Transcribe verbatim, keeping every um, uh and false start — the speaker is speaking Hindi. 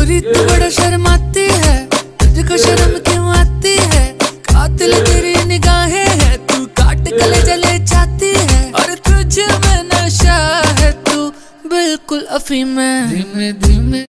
गोरी तू बड़ा शर्माती है, तुझको शर्म क्यों आती है? कातिल तेरी निगाहें है, तू काट गले जले जाती है। और तुझ में नशा है, तू बिल्कुल अफीम है। धीमे धीमे